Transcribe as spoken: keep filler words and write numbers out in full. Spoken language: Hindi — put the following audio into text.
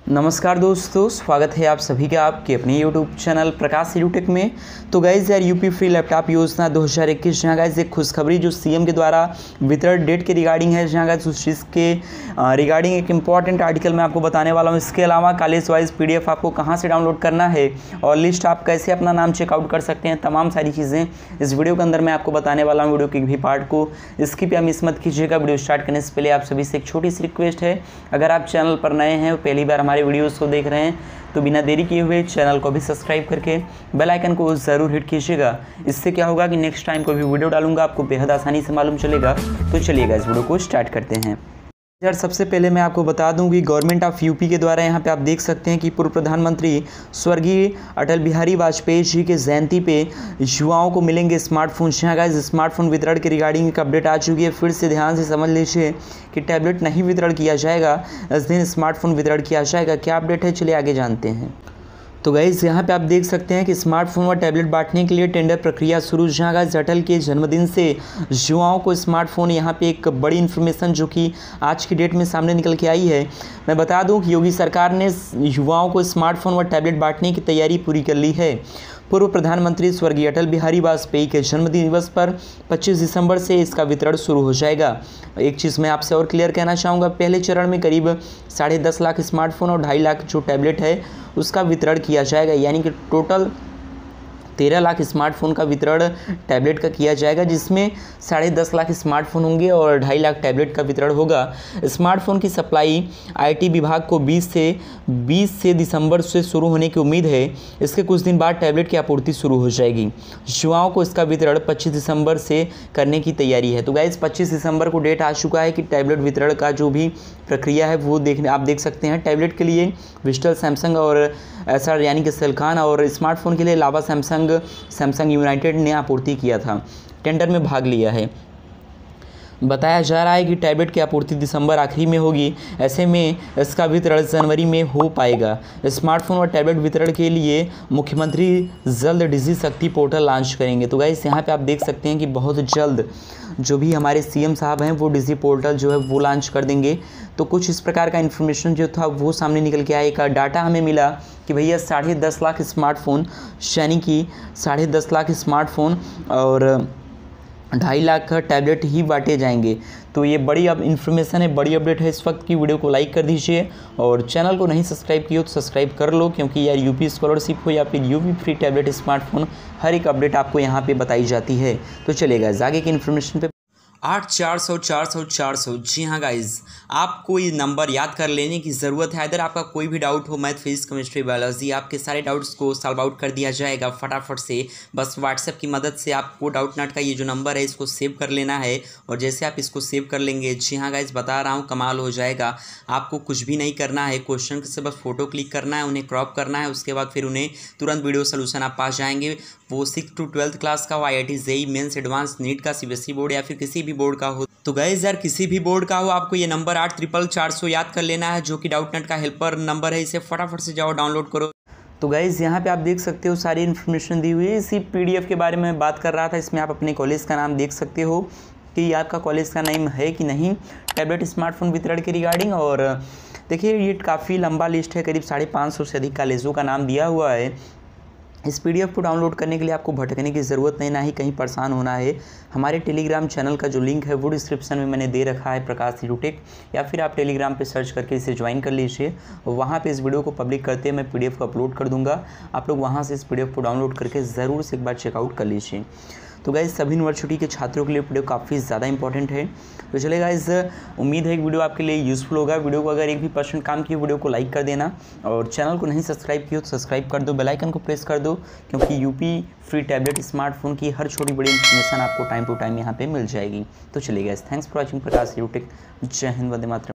नमस्कार दोस्तों, स्वागत है आप सभी का आपके अपने यूट्यूब चैनल प्रकाश एडुटेक में। तो गाइज यार यूपी फ्री लैपटॉप योजना दो हज़ार इक्कीस जहाँ गाइज एक खुशखबरी जो सीएम के द्वारा वितरण डेट के रिगार्डिंग है, जहाँ गाइज उस चीज़ के रिगार्डिंग एक इंपॉर्टेंट आर्टिकल मैं आपको बताने वाला हूँ। इसके अलावा कॉलेज वाइज पीडीएफ आपको कहाँ से डाउनलोड करना है और लिस्ट आप कैसे अपना नाम चेकआउट कर सकते हैं, तमाम सारी चीज़ें इस वीडियो के अंदर मैं आपको बताने वाला हूँ। वीडियो के भी पार्ट को स्किप या मिस मत कीजिएगा। वीडियो स्टार्ट करने से पहले आप सभी से एक छोटी सी रिक्वेस्ट है, अगर आप चैनल पर नए हैं पहली बार हमारे वीडियोज़ को देख रहे हैं तो बिना देरी किए हुए चैनल को भी सब्सक्राइब करके बेल आइकन को ज़रूर हिट कीजिएगा। इससे क्या होगा कि नेक्स्ट टाइम कोई भी वीडियो डालूंगा आपको बेहद आसानी से मालूम चलेगा। तो चलिएगा इस वीडियो को स्टार्ट करते हैं। यार सबसे पहले मैं आपको बता दूं कि गवर्नमेंट ऑफ यूपी के द्वारा यहाँ पे आप देख सकते हैं कि पूर्व प्रधानमंत्री स्वर्गीय अटल बिहारी वाजपेयी जी के जयंती पे युवाओं को मिलेंगे स्मार्टफोन। यहाँ गाइस स्मार्टफोन वितरण के रिगार्डिंग एक अपडेट आ चुकी है। फिर से ध्यान से समझ लीजिए कि टैबलेट नहीं वितरण किया जाएगा, इस दिन स्मार्टफोन वितरण किया जाएगा। क्या अपडेट है, चलिए आगे जानते हैं। तो गाइस यहाँ पे आप देख सकते हैं कि स्मार्टफोन व टैबलेट बांटने के लिए टेंडर प्रक्रिया शुरू। जहाँ गाइस अटल के जन्मदिन से युवाओं को स्मार्टफोन, यहाँ पे एक बड़ी इन्फॉर्मेशन जो कि आज की डेट में सामने निकल के आई है। मैं बता दूं कि योगी सरकार ने युवाओं को स्मार्टफोन व टैबलेट बांटने की तैयारी पूरी कर ली है। पूर्व प्रधानमंत्री स्वर्गीय अटल बिहारी वाजपेयी के जन्मदिन दिवस पर पच्चीस दिसंबर से इसका वितरण शुरू हो जाएगा। एक चीज़ मैं आपसे और क्लियर कहना चाहूँगा, पहले चरण में करीब साढ़े दस लाख स्मार्टफोन और ढाई लाख जो टैबलेट है उसका वितरण किया जाएगा, यानी कि टोटल तेरह लाख स्मार्टफोन का वितरण टैबलेट का किया जाएगा, जिसमें साढ़े दस लाख स्मार्टफोन होंगे और ढाई लाख टैबलेट का वितरण होगा। स्मार्टफोन की सप्लाई आईटी विभाग को बीस से बीस से दिसंबर से शुरू होने की उम्मीद है। इसके कुछ दिन बाद टैबलेट की आपूर्ति शुरू हो जाएगी। युवाओं को इसका वितरण पच्चीस दिसंबर से करने की तैयारी है। तो गाइस पच्चीस दिसंबर को डेट आ चुका है कि टैबलेट वितरण का जो भी प्रक्रिया है वो देखने आप देख सकते हैं। टैबलेट के लिए विस्टल, सैमसंग और एसआर यानी कि सेलखान, और स्मार्टफोन के लिए लावा सैमसंग सैमसंग यूनाइटेड ने आपूर्ति किया था, टेंडर में भाग लिया है। बताया जा रहा है कि टैबलेट की आपूर्ति दिसंबर आखिरी में होगी, ऐसे में इसका वितरण जनवरी में हो पाएगा। स्मार्टफोन और टैबलेट वितरण के लिए मुख्यमंत्री जल्द डिजी शक्ति पोर्टल लॉन्च करेंगे। तो गाइस यहाँ पे आप देख सकते हैं कि बहुत जल्द जो भी हमारे सीएम साहब हैं वो डिजी पोर्टल जो है वो लॉन्च कर देंगे। तो कुछ इस प्रकार का इन्फॉर्मेशन जो था वो सामने निकल के आया। एक डाटा हमें मिला कि भैया साढ़े दस लाख स्मार्टफोन, यानी कि साढ़े दस लाख स्मार्टफोन और ढाई लाख टैबलेट ही बांटे जाएंगे। तो ये बड़ी अब इन्फॉर्मेशन है, बड़ी अपडेट है इस वक्त की। वीडियो को लाइक कर दीजिए और चैनल को नहीं सब्सक्राइब किया तो सब्सक्राइब कर लो, क्योंकि यार यूपी स्कॉलरशिप हो या फिर यूपी फ्री टैबलेट स्मार्टफोन, हर एक अपडेट आपको यहाँ पे बताई जाती है। तो चलेगा आगे की इन्फॉर्मेशन पे। आठ चार सौ चार सौ चार सौ जी हाँ गाइज, आपको ये नंबर याद कर लेने की ज़रूरत है। अगर आपका कोई भी डाउट हो, मैथ, फिजिक्स, केमिस्ट्री, बायोलॉजी, आपके सारे डाउट्स को सॉल्व आउट कर दिया जाएगा फटाफट से। बस व्हाट्सएप की मदद से आपको डाउट नट का ये जो नंबर है इसको सेव कर लेना है, और जैसे आप इसको सेव कर लेंगे, जी हाँ गाइज बता रहा हूँ कमाल हो जाएगा। आपको कुछ भी नहीं करना है, क्वेश्चन से बस फोटो क्लिक करना है, उन्हें क्रॉप करना है, उसके बाद फिर उन्हें तुरंत वीडियो सोल्यूशन आप पास जाएंगे। वो सिक्स टू ट्वेल्थ क्लास का हो, I I T, JEE mains, advance, NEET का, सीबीएसई बोर्ड या फिर किसी भी बोर्ड का हो। तो गाइस यार किसी भी बोर्ड का हो, आपको ये नंबर आठ ट्रिपल चार सौ याद कर लेना है, जो कि डाउट नेट का हेल्पर नंबर है। इसे फटाफट से जाओ डाउनलोड करो। तो गाइज़ यहाँ पे आप देख सकते हो सारी इन्फॉर्मेशन दी हुई है। इसी पीडीएफ के बारे में बात कर रहा था, इसमें आप अपने कॉलेज का नाम देख सकते हो कि आपका कॉलेज का नेम है कि नहीं, टैबलेट स्मार्टफोन वितरण के रिगार्डिंग। और देखिए ये काफ़ी लंबा लिस्ट है, करीब साढ़े पाँच सौ से अधिक कॉलेजों का नाम दिया हुआ है। इस पीडीएफ को डाउनलोड करने के लिए आपको भटकने की ज़रूरत नहीं, ना ही कहीं परेशान होना है। हमारे टेलीग्राम चैनल का जो लिंक है वो डिस्क्रिप्शन में मैंने दे रखा है, प्रकाश एडुटेक, या फिर आप टेलीग्राम पे सर्च करके इसे ज्वाइन कर लीजिए। वहाँ पे इस वीडियो को पब्लिक करते हैं मैं पीडीएफ को अपलोड कर दूँगा। आप लोग वहाँ से इस पीडीएफ को डाउनलोड करके ज़रूर से एक बार चेकआउट कर लीजिए। तो गाइस सभी यूनिवर्सिटी के छात्रों के लिए वीडियो काफ़ी ज़्यादा इंपॉर्टेंट है। तो चलिए गाइस, उम्मीद है कि वीडियो आपके लिए यूज़फुल होगा। वीडियो को अगर एक भी परसेंट काम किया, वीडियो को लाइक कर देना, और चैनल को नहीं सब्सक्राइब किया तो सब्सक्राइब कर दो, बेल आइकन को प्रेस कर दो, क्योंकि यूपी फ्री टैबलेट स्मार्टफोन की हर छोटी बड़ी इन्फॉर्मेशन आपको टाइम टू टाइम यहाँ पे मिल जाएगी। तो चलिए guys, thanks for watching Prakash Edutech. जय हिंद, वंदे मातरम।